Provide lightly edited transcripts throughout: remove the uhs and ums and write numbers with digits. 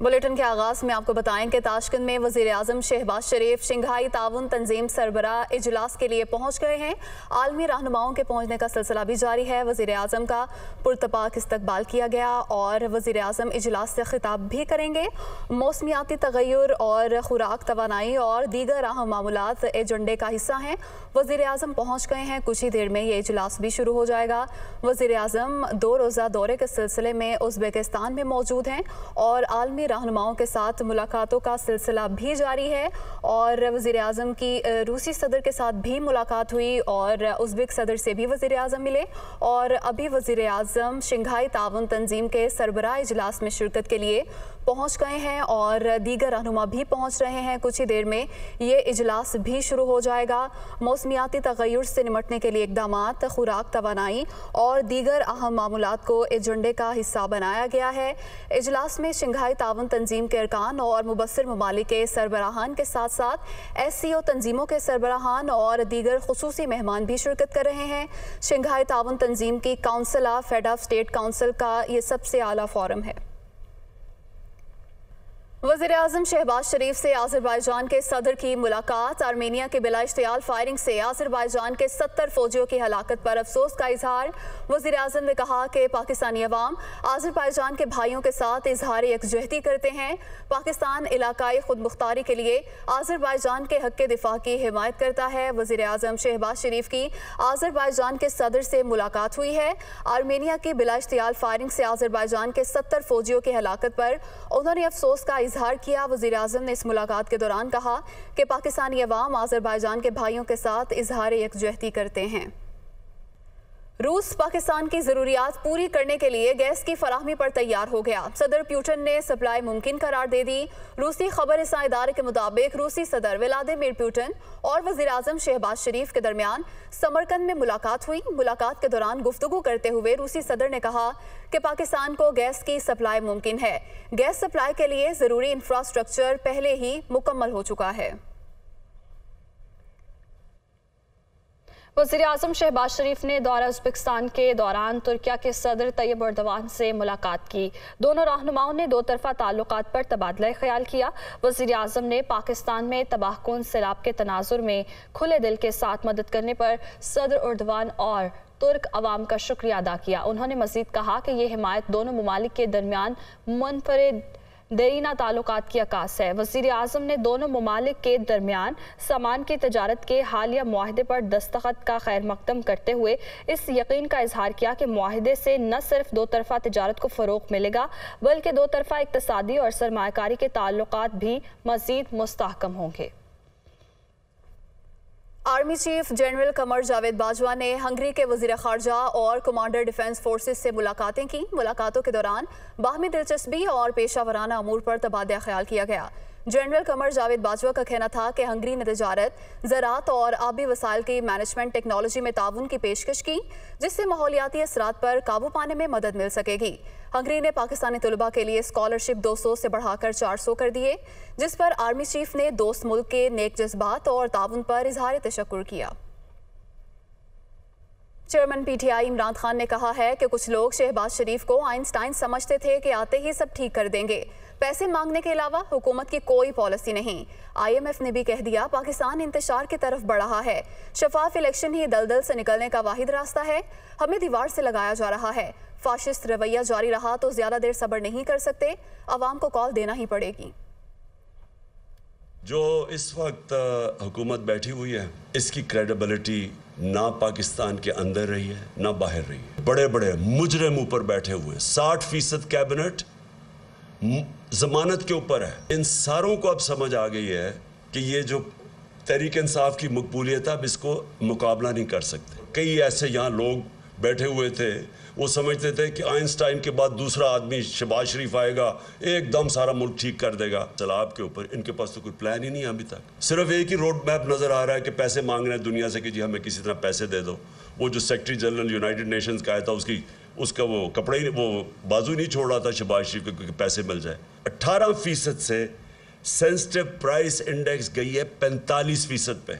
Bulletin के आगाज़ में आपको बताएं कि ताशकंद में वज़ीर-ए-आज़म शहबाज शरीफ शंघाई ताउन तंजीम सरबराह इजलास के लिए पहुँच गए हैं। आलमी रहनुमाओं के पहुँचने का सिलसिला भी जारी है। वज़ीर-ए-आज़म का पुरतपाक इस्तकबाल किया गया और वज़ीर-ए-आज़म इजलास से खिताब भी करेंगे। मौसमियाती तगय्युर और खुराक तवानाई और दीगर अहम मामलात एजेंडे का हिस्सा हैं। वज़ीर-ए-आज़म पहुँच गए हैं, कुछ ही देर में ये इजलास भी शुरू हो जाएगा। वज़ीर-ए-आज़म 2 रोज़ा दौरे के सिलसिले में उज़्बेकिस्तान में मौजूद हैं और आलमी रहनुमाओं के साथ मुलाकातों का सिलसिला भी जारी है। और वज़ीर-ए-आज़म की रूसी सदर के साथ भी मुलाकात हुई और उज़्बेक सदर से भी वज़ीर-ए-आज़म मिले और अभी वज़ीर-ए-आज़म शंघाई ताउन तंजीम के सरबराह इजलास में शिरकत के लिए पहुँच गए हैं और दीगर रहनुमा भी पहुँच रहे हैं। कुछ ही देर में ये इजलास भी शुरू हो जाएगा। मौसमियाती तगय्युर से निमटने के लिए इक़दामात, खुराक तवानाई और दीगर अहम मामलात को एजेंडे का हिस्सा बनाया गया है। इजलास में शंघाई ताउन तंजीम के अरकान और मुबस्सिर ममालिक के सरबराहान के साथ साथ SCO तंजीमों के सरबराहान और दीगर खुसूसी मेहमान भी शिरकत कर रहे हैं। शंघाई ताउन तंजीम की council of head of state council का ये सबसे आला फोरम है। वज़ीर-ए-आज़म शहबाज शरीफ से आज़रबाईजान के सदर की मुलाकात। आर्मेनिया के बिला इश्तियाल फायरिंग से आज़रबाईजान के 70 फौजियों की हलाकत पर अफसोस का इजहार। वज़ीर-ए-आज़म ने कहा कि पाकिस्तानी अवाम आज़रबाईजान के भाइयों के साथ इजहार यकजहती करते हैं। पाकिस्तान इलाकाई खुद मुख्तारी के लिए आज़रबाईजान के हक़ दिफा की हिमायत करता है। वज़ीर-ए-आज़म शहबाज शरीफ की आज़रबाईजान के सदर से मुलाकात हुई है। आर्मेनिया की बिला इश्तियाल फायरिंग से आज़रबाईजान के 70 फौजियों की हलाकत पर उन्होंने अफसोस का इजहार किया। वज़ीर-ए-आज़म ने इस मुलाकात के दौरान कहा कि पाकिस्तानी अवाम आज़रबाईजान के भाइयों के साथ इजहार यकजहती करते हैं। रूस पाकिस्तान की ज़रूरियात पूरी करने के लिए गैस की फराहमी पर तैयार हो गया। सदर पुतिन ने सप्लाई मुमकिन करार दे दी। रूसी खबर रसां इदारे के मुताबिक रूसी सदर व्लादिमीर पुतिन और वज़ीर-ए-आज़म शहबाज शरीफ के दरमियान समरकंद में मुलाकात हुई। मुलाकात के दौरान गुफ्तगू करते हुए रूसी सदर ने कहा कि पाकिस्तान को गैस की सप्लाई मुमकिन है। गैस सप्लाई के लिए ज़रूरी इंफ्रास्ट्रक्चर पहले ही मुकम्मल हो चुका है। वज़ीर-ए-आज़म शहबाज शरीफ ने दौरा उज़्बेकिस्तान के दौरान तुर्किया के सदर तैयब एर्दोगान से मुलाकात की। दोनों रहनुमाओं ने दो तरफ़ा ताल्लुकात पर तबादला ख्याल किया। वज़ीर-ए-आज़म ने पाकिस्तान में तबाहकुन सैलाब के तनाजुर में खुले दिल के साथ मदद करने पर सदर एर्दोगान और तुर्क अवाम का शुक्रिया अदा किया। उन्होंने मज़ीद कहा कि ये हिमायत दोनों ममालिक के दरमियान मुनफरिद देरीना ताल्लुकात की अक्कास है। वज़ीर-ए-आज़म ने दोनों ममालिक के दरमियान सामान की तजारत के हालिया मुआहदे पर दस्तखत का खैर मकदम करते हुए इस यकीन का इजहार किया कि मुआहदे से न सिर्फ दो तरफ़ा तजारत को फ़रोग़ मिलेगा बल्कि दो तरफ़ा इक़्तिसादी और सरमायाकारी के ताल्लुकात भी मज़ीद मुस्तहकम होंगे। Army chief general Qamar Javed Bajwa ने हंगरी के वज़ीर ख़ारजा और कमांडर डिफेंस फोर्सेस से मुलाकातें की। मुलाकातों के दौरान बाहमी दिलचस्पी और पेशा वराना अमूर पर तबादला ख्याल किया गया। जनरल कमर जावेद बाजवा का कहना था कि हंगरी ने तजारत, ज़राअत और आबी वसाइल की मैनेजमेंट टेक्नोलॉजी में ताउन की पेशकश की, जिससे माहौलियाती असरात पर काबू पाने में मदद मिल सकेगी। हंगरी ने पाकिस्तानी तलबा के लिए स्कॉलरशिप 200 से बढ़ाकर 400 कर दिए, जिस पर आर्मी चीफ ने दोस्त मुल्क के नेक जज्बात और ताउन पर इजहार तशक्कुर किया। चेयरमैन PTI इमरान खान ने कहा है कि कुछ लोग शहबाज शरीफ को आइंस्टाइन समझते थे कि आते ही सब ठीक कर देंगे। पैसे मांगने के अलावा हुकूमत की कोई पॉलिसी नहीं। IMF ने भी कह दिया पाकिस्तान इंतशार की तरफ बढ़ रहा है। शफाफ इलेक्शन ही दलदल से निकलने का वाहिद रास्ता है। हमें दीवार से लगाया जा रहा है। फाशिस्ट रवैया जारी रहा तो ज्यादा देर सब्र नहीं कर सकते। अवाम को कॉल देना ही पड़ेगी। जो इस वक्त हुकूमत बैठी हुई है, इसकी क्रेडिबिलिटी ना पाकिस्तान के अंदर रही है ना बाहर रही है। बड़े बड़े मुजरिम ऊपर बैठे हुए, 60% कैबिनेट जमानत के ऊपर है। इन सारों को अब समझ आ गई है कि ये जो तहरीक इंसाफ की मकबूलियत है, अब इसको मुकाबला नहीं कर सकते। कई ऐसे यहाँ लोग बैठे हुए थे, वो समझते थे कि आइंस्टाइन के बाद दूसरा आदमी शहबाज शरीफ आएगा, एकदम सारा मुल्क ठीक कर देगा। सैलाब के ऊपर इनके पास तो कोई प्लान ही नहीं है अभी तक। सिर्फ एक ही रोड मैप नज़र आ रहा है कि पैसे मांग रहे हैं दुनिया से कि जी हमें किसी तरह पैसे दे दो। वो जो सेक्रेटरी जनरल यूनाइटेड नेशंस का आया था, उसका वो कपड़े ही, वो बाजू नहीं छोड़ रहा था शहबाज शरीफ को क्योंकि पैसे मिल जाए। 18% से सेंसिटिव प्राइस इंडेक्स गई है 45% पे,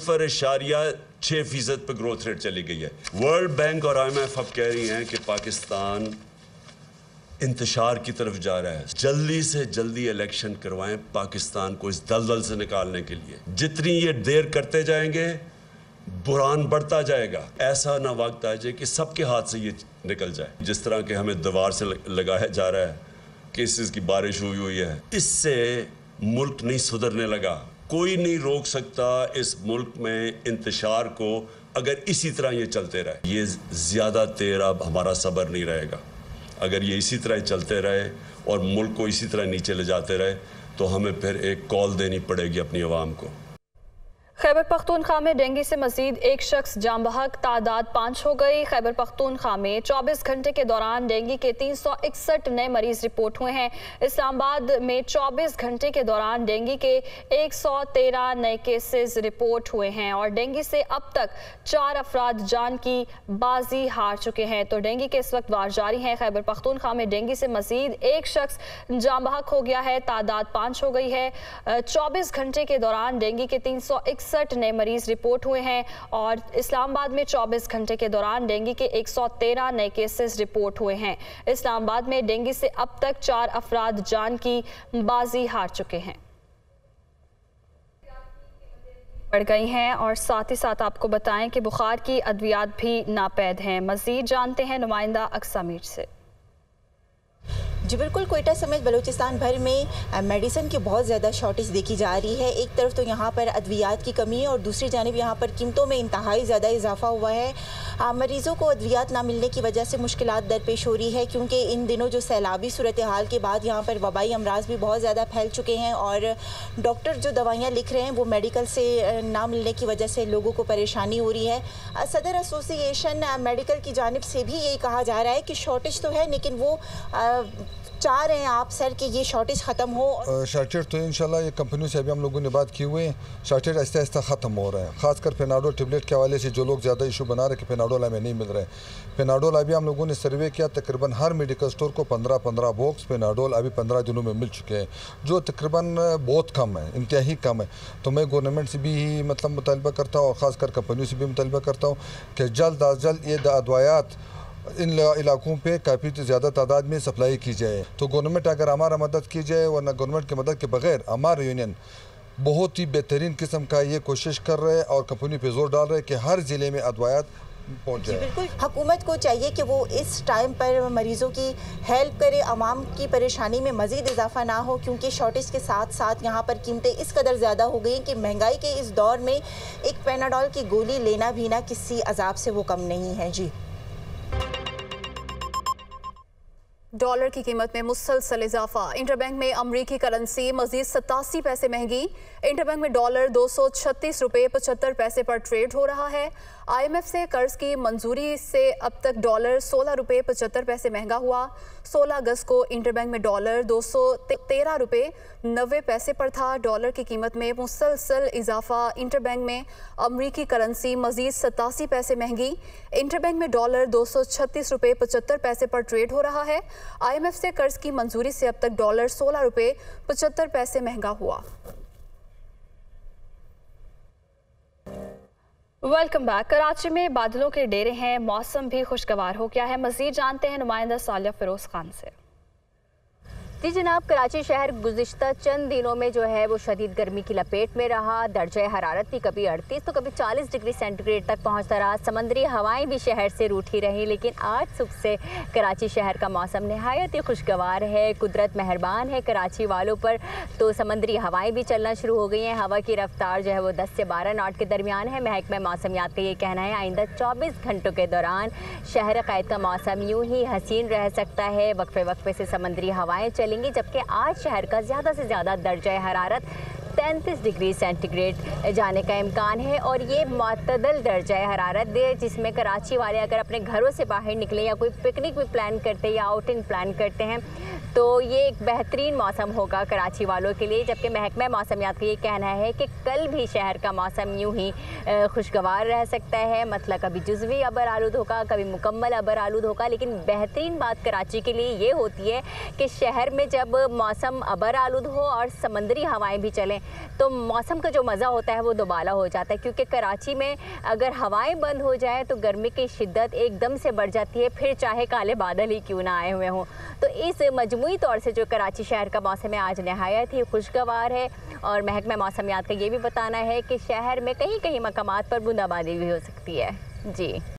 0.6% पे ग्रोथ रेट चली गई है। वर्ल्ड बैंक और IMF अब कह रही हैं कि पाकिस्तान इंतशार की तरफ जा रहा है। जल्दी से जल्दी इलेक्शन करवाएं पाकिस्तान को इस दलदल से निकालने के लिए। जितनी ये देर करते जाएंगे बुरान बढ़ता जाएगा। ऐसा ना वक्त आ जाए कि सबके हाथ से ये निकल जाए। जिस तरह के हमें दीवार से लगाया जा रहा है, केसेस की बारिश हुई है, इससे मुल्क नहीं सुधरने लगा। कोई नहीं रोक सकता इस मुल्क में इंतशार को अगर इसी तरह ये चलते रहे। ये ज़्यादा देर अब हमारा सब्र नहीं रहेगा। अगर ये इसी तरह चलते रहे और मुल्क को इसी तरह नीचे ले जाते रहे तो हमें फिर एक कॉल देनी पड़ेगी अपनी आवाम को। खैबर पख्तूनख्वा में डेंगू से मजीद एक शख्स जाम बहक, तादाद 5 हो गई। खैबर पख्तूनख्वा में 24 घंटे के दौरान डेंगू के 361 नए मरीज रिपोर्ट हुए हैं। इस्लामाबाद में 24 घंटे के दौरान डेंगू के 113 नए केसेस रिपोर्ट हुए हैं और डेंगू से अब तक 4 अफराद जान की बाजी हार चुके हैं। तो डेंगू के इस वक्त वार जारी है। खैबर पख्तूनख्वा में डेंगू से मजीद एक शख्स जाम बहक हो गया है, तादाद 5 हो गई है। 24 घंटे के दौरान डेंगू के 361 नए मरीज रिपोर्ट हुए हैं और इस्लामाबाद में 24 घंटे के दौरान डेंगू के 113 नए केसेस रिपोर्ट हुए हैं। इस्लामाबाद में डेंगू से अब तक 4 अफराद जान की बाजी हार चुके हैं। बढ़ गई हैं और साथ ही साथ आपको बताएं कि बुखार की अद्वियात भी नापैद हैं। मजीद जानते हैं नुमाइंदा अक्सा मीर से। जी बिल्कुल, कोयटा समेत बलूचिस्तान भर में मेडिसिन की बहुत ज़्यादा शॉर्टेज देखी जा रही है। एक तरफ तो यहाँ पर अद्वियात की कमी है और दूसरी जानिब यहाँ पर कीमतों में इंतहाई ज़्यादा इजाफा हुआ है। मरीज़ों को अद्वियात ना मिलने की वजह से मुश्किलात दरपेश हो रही है क्योंकि इन दिनों जो सैलाबी सूरत हाल के बाद यहाँ पर वबाई अमराज भी बहुत ज़्यादा फैल चुके हैं और डॉक्टर जो दवाइयाँ लिख रहे हैं वो मेडिकल से ना मिलने की वजह से लोगों को परेशानी हो रही है। सदर एसोसिएशन मेडिकल की जानिब से भी यही कहा जा रहा है कि शॉर्टेज तो है लेकिन वो चाह रहे हैं आप सर कि ये शॉर्टेज ख़त्म हो। शॉर्टेज तो इंशाल्लाह ये कंपनियों से अभी हम लोगों ने बात की हुई है, शॉर्टेज आहिस्ता आहिस्ता ख़त्म हो रहा है। ख़ासकर पेनाडोल टेबलेट के हवाले से जो लोग ज़्यादा इशू बना रहे कि पेनाडोल हमें नहीं मिल रहा है। पेनाडोल अभी हम लोगों ने सर्वे किया, तकरीबन हर मेडिकल स्टोर को 15-15 बॉक्स पेनाडोल अभी 15 दिनों में मिल चुके हैं, जो तकरीबन बहुत कम है, इंतहाई कम है। तो मैं गवर्नमेंट से भी मतलब मुतालबा करता हूँ और ख़ासकर कंपनियों से भी मुतालबा करता हूँ कि जल्द अज जल्द ये दवायात इन इलाकों पे काफ़ी ज़्यादा तादाद में सप्लाई की जाए। तो गवर्नमेंट अगर हमारा मदद की जाए, वरना गवर्नमेंट की मदद के बगैर हमारा यूनियन बहुत ही बेहतरीन किस्म का ये कोशिश कर रहे हैं और कंपनी पे जोर डाल रहे हैं कि हर ज़िले में अद्वायात पहुँच जाए। बिल्कुल, हुकूमत को चाहिए कि वो इस टाइम पर मरीज़ों की हेल्प करे, आवाम की परेशानी में मज़ीद इजाफा ना हो क्योंकि शॉर्टेज के साथ साथ यहाँ पर कीमतें इस कदर ज़्यादा हो गई कि महंगाई के इस दौर में एक पेनाडोल की गोली लेना भी ना किसी अजाब से वो कम नहीं है। जी, डॉलर की कीमत में मुसलसल इजाफा। इंटरबैंक में अमरीकी करेंसी मजीद 87 पैसे महंगी। इंटरबैंक में डॉलर 236 रुपये 75 पैसे पर ट्रेड हो रहा है। IMF से कर्ज की मंजूरी से अब तक डॉलर 16 रुपये 75 पैसे महंगा हुआ। 16 अगस्त को इंटरबैंक में डॉलर 213 रुपये 90 पैसे पर था। डॉलर की कीमत में मुसलसल इजाफा। इंटरबैंक में अमरीकी करेंसी मजीद 87 पैसे महंगी। इंटरबैंक में डॉलर 236 रुपये 75 पैसे पर ट्रेड हो रहा है। IMF से कर्ज की मंजूरी से अब तक डॉलर 16 रुपये 75 पैसे महंगा हुआ। Welcome back. कराची में बादलों के डेरे हैं, मौसम भी खुशगवार हो गया है। मजीद जानते हैं नुमाइंदा सालिया फिरोज खान से। जी जनाब, कराची शहर गुज़िश्ता चंद दिनों में जो है वो शदीद गर्मी की लपेट में रहा। दर्जा हरारत भी कभी 38 तो कभी 40 डिग्री सेंटीग्रेड तक पहुंचता रहा। समंदरी हवाएं भी शहर से रूठी रहीं, लेकिन आज सुबह से कराची शहर का मौसम नहायत ही खुशगवार है। कुदरत मेहरबान है कराची वालों पर। तो समंदरी हवाएं भी चलना शुरू हो गई हैं। हवा की रफ्तार जो है वो 10 से 12 नॉट के दरमियान है। महकमा मौसमियात का ये कहना है आइंदा 24 घंटों के दौरान शहर कैद का मौसम यूँ ही हसीन रह सकता है। वक्फे वक्फे से समंदरी हवाएँ चलेंगी, जबकि आज शहर का ज़्यादा से ज़्यादा दर्जा हरारत 33 डिग्री सेंटीग्रेड जाने का इम्कान है और ये मतदल दर्जा हरारत है जिसमें कराची वाले अगर अपने घरों से बाहर निकले या कोई पिकनिक भी प्लान करते हैं या आउटिंग प्लान करते हैं तो ये एक बेहतरीन मौसम होगा कराची वालों के लिए। जबकि महकमा मौसमियात का ये कहना है कि कल भी शहर का मौसम यूं ही खुशगवार रह सकता है, मतलब कभी जुज़वी अबर आलूद होगा, कभी मुकम्मल अबर आलूद होगा। लेकिन बेहतरीन बात कराची के लिए ये होती है कि शहर में जब मौसम अबर आलूद हो और समंदरी हवाएँ भी चलें तो मौसम का जो मज़ा होता है वो दोबाला हो जाता है। क्योंकि कराची में अगर हवाएँ बंद हो जाए तो गर्मी की शिद्दत एकदम से बढ़ जाती है, फिर चाहे काले बादल ही क्यों ना आए हुए हों। तो इस मजमूई तौर से जो कराची शहर का मौसम है आज नहायत ही खुशगवार है। और महकमा मौसमियात का ये भी बताना है कि शहर में कहीं कहीं मकामात पर बूंदाबांदी भी हो सकती है। जी।